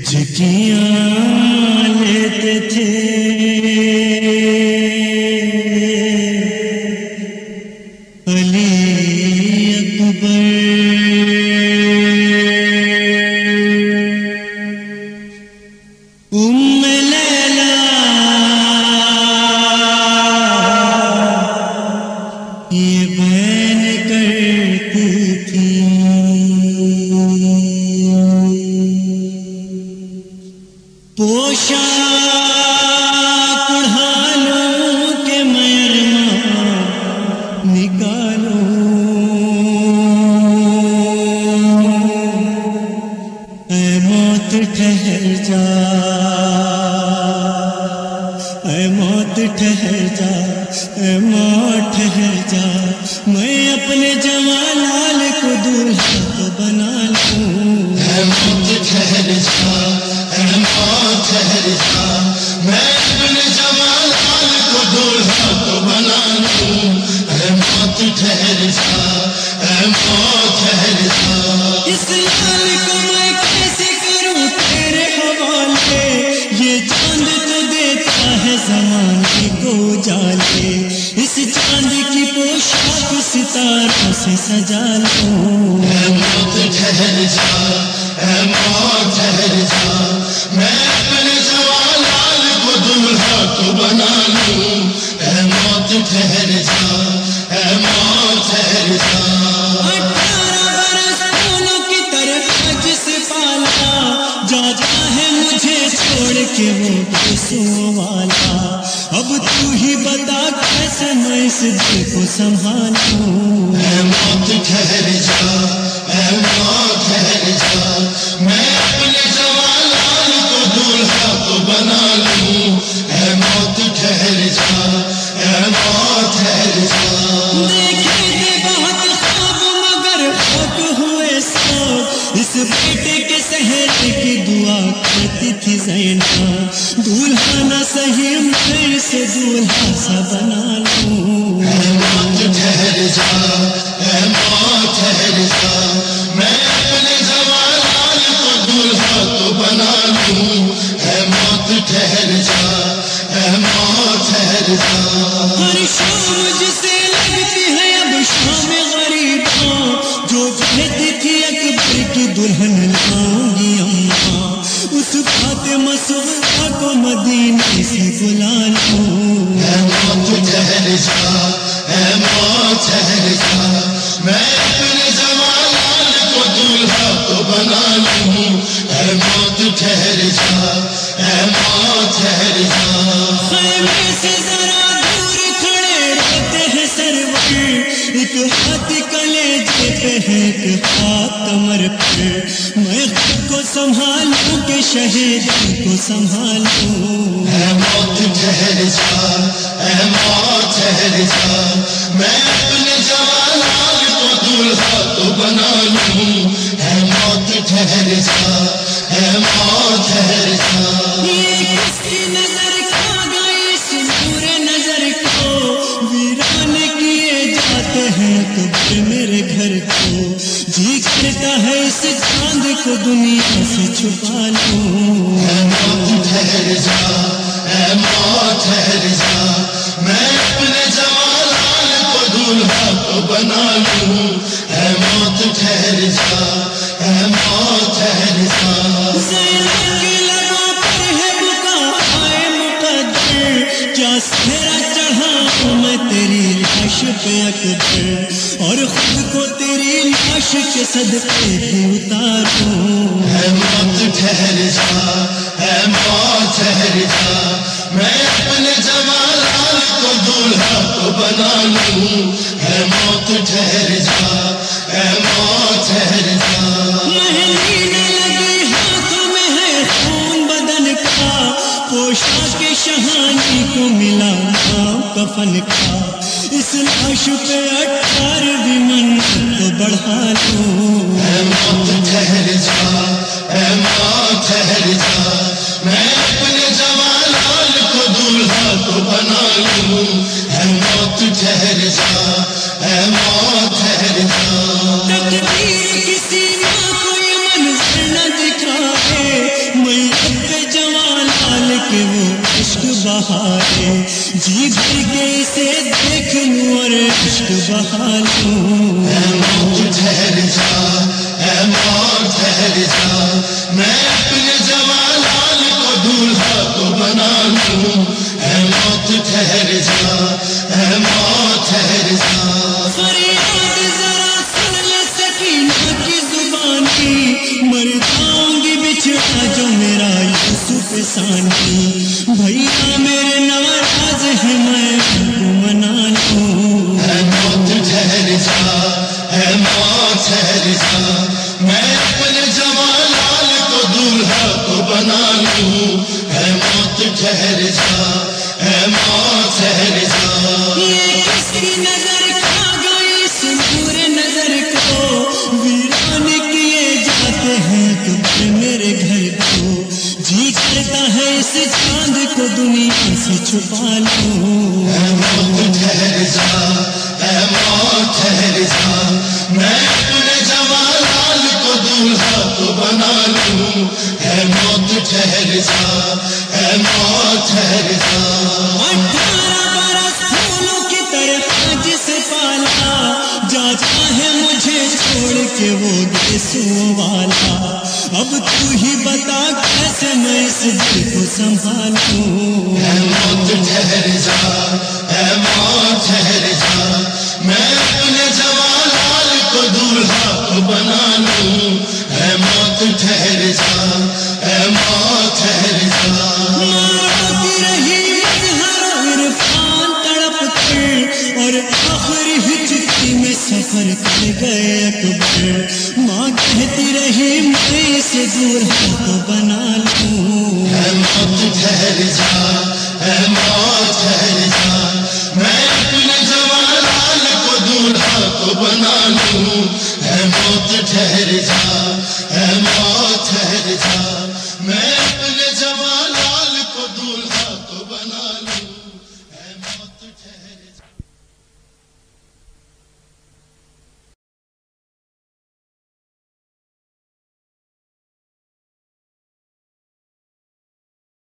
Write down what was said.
ہچکیاں لیتے تھے علی اکبر، ام لیلا یہ بین کرتی تھی، پوشاک اڑھالوں کے مرما نکالو، اے موت ٹھہر جا، اے موت ٹھہر جا، اے موت ٹھہر جا، میں اپنے جمالال کو دولہا تو بنا لوں، اے موت ٹھہر جا، اے موت ٹھہر جا، میں اپنے جمالال کو دولہا تو بنا لوں، اے موت ٹھہر جا، اے موت ٹھہر جا، اس لال کو میں کیسے کروں تیرے حوالے، یہ چاند تو دیتا ہے زمانے کو جالے، اس چاند کی پوشاک ستاروں سے سجا لوں، اے موت ٹھہر جا، اے موت ٹھہر جا، میں اپنے جمالال کو دولہا تو بنا لوں، اے موت ٹھہر جا، اے موت ٹھہر جا، 18 برس پھولوں کی طرح جسے پالا، جاتا ہے مجھے چھوڑ کے وہ برسوں والا، اب تو ہی بتا کیسے میں اس دل کو سنبھالوں، اے موت ٹھہر جا، اے موت ٹھہر جا، میں اپنے جمالال کو دولہا تو بنا لوں، اے موت ٹھہر جا، اے موت ٹھہر جا، دیکھے تھے بہت خواب مگر خواب ہوئے سو، اس بیٹے کے سہرے کی دعا کرتی تھی زینب، دولہا نہ صحیح میں سے دولہا سا بنا لوں، اے موت ٹھہر جا، اے موت ٹھہر جا، میں اپنے جمالال کو دولہا تو بنا لوں، اے موت ٹھہر جا، اے موت ٹھہر جا، ہر شام جسے لگتی ہے اب شام غریباں، جو کہتی تھی اکبر کی دلہن لاؤں گی اماں، اس فاطمہ سغرا کو مدینے سے بلا لوں، اے موت ٹھہر جا، اے موت ٹھہر جا، میں اپنے جمالال کو دولہا تو بنا لوں، اے موت ٹھہر جا، اے موت ٹھہر جا، خیمے سے ذرا دور کھڑے رہتے ہیں سرور، ایک ہاتھ کلیجے پہ ہے ایک ہاتھ کمر پر، میں خود کو سنبھالوں کہ شہیدوں کو سنبھالوں، اے موت ٹھہر جا، اے موت ٹھہر جا، میں اپنے جمالال کو دولہا تو بنا لوں، اے موت ٹھہر جا، اے موت ٹھہر جا، یہ کس کی نظر کھا گئی اس نور نظر کو، ویران کیے جاتے ہیں اکبر میرے گھر کو، جی کرتا ہے اس چاند کو دنیا سے چھپا لوں، اے موت ٹھہر جا، اے موت ٹھہر جا، میں اپنے جمالال کو دولہا تو بنا لوں، اے موت ٹھہر جا، اے موت ٹھہر جا، زینب کے لبوں پر ہے بکا آئے مقدر، کیا سہرا چڑھاؤں میں تیری لاش پہ اکبر، اور خود کو تیری لاش کے صدقے بھی اتاروں، اے موت ٹھہر جا، اے موت ٹھہر جا، میں اپنے جمالال کو دولہا تو بنا لوں، اے موت ٹھہر جا، اے موت ٹھہر جا، مہندی نہ لگی ہاتھوں میں ہے خون بدن کا، پوشاک شہانی کو ملا نام کفن کا، اس لاش پہ 18ویں منت تو بڑھا لوں، اے موت ٹھہر جا، اے موت ٹھہر جا، میں اپنے جمالال کو دولہا تو بنا لوں، اے موت ٹھہر جا، اے موت ٹھہر جا، تقدیر کسی ماں کو یہ منظر نہ دکھائے، میں بہارے جی بھر کے اسے دیکھ لوں اور عشق بہا لوں اے موت ٹھہر جا اے موت ٹھہر جا میں اپنے جوانان کو دولہا تو بنا لوں اے موت ٹھہر جا اے موت ٹھہر جا فریاد ذرا سن لے سکینہ کی زبانی مر جاؤں گی بچھڑا جو میرا یوسف ثانی بھیا میرے ناراض ہے میں ان کو منا لوں اے موت ٹھہر جا اے موت ٹھہر جا میں اپنے جوانان کو دولہا تو بنا لوں اے موت ٹھہر جا اے موت ٹھہر جا یہ کس کی نظر کھا گئی اس نور نظر کو ویران کیے جاتے ہیں اکبر میرے گھر کو جی کرتا ہے اس چاند کو دنیا سے چھپا لوں اے موت ٹھہر جا اے موت ٹھہر جا میں اپنے جوانان کو دولہا تو بنا لوں اے موت ٹھہر جا اے موت ٹھہر جا 18 برس پھولوں کی طرح جسے پالا جاتا ہے مجھے چھوڑ کے وہ دیسوں والا اب تو ہی بتا کیسے میں اس دل کو سنبھالوں اے موت ٹھہر جا اے موت ٹھہر جا میں اپنے جوانان کو دولہا تو بنا لوں اے موت ٹھہر جا اے موت ٹھہر جا روتی رہی مظہر عرفان تڑپ کر اور آخری ہجرتی میں سفر کر گئے اکبر ماں کہتی رہی میں سے دور تو بنا لوں اے موت ٹھہر جا اے موت ٹھہر جا میں اپنے جوانان کو دولہا تو بنا لوں اے موت ٹھہر جا اے موت ٹھہر جا میں اپنے